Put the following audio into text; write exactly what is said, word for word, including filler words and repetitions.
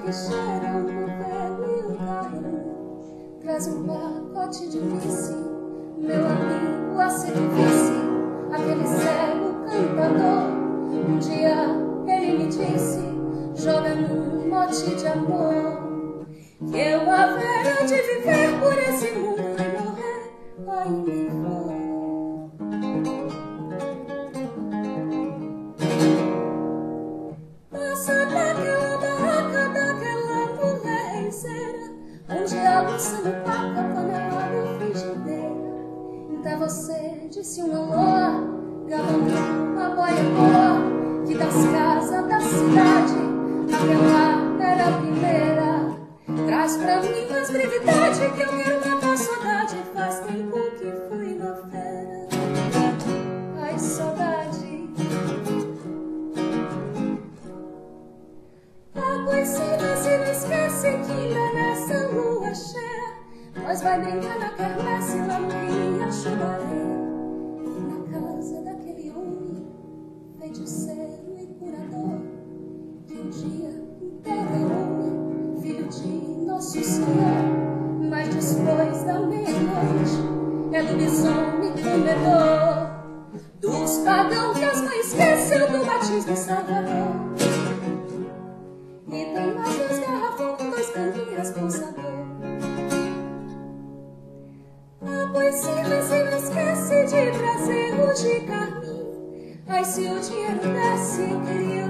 que cheira um novelo e um carro. Traz um pacote de vice, meu amigo, a serviço, aquele cego cantador. Um dia ele me disse, joga num mote de amor, que eu haverá de viver por esse mundo e morrer ainda em flor. Passa daquela barraca, daquela mulher em cera, onde a luz no paca, panelada, frigideira. Então você disse uma loa, galantou a boia boa, que das casas da cidade, aquela era a primeira. Traz pra mim mais brevidade, que eu quero matar a saudade. Faz tempo que fui na feira. Ai, saudade. A coincidência, não esquece que ainda nessa lua cheia nós vai brincar na quermesse lá no Riacho da Areia. E na casa daquele homem, feiticeiro e curador, que um dia enterrou-me, filho de Nosso Senhor. Mas depois da meia-noite é lobisomem comedor dos pagãos que as mães esqueceu do batismo Salvador. E tem mais dois garrafões com dois canguinhas com sabor. Ah, pois se você não esquece de trazer o de carmim. Ai, se o dinheiro desse, eu queria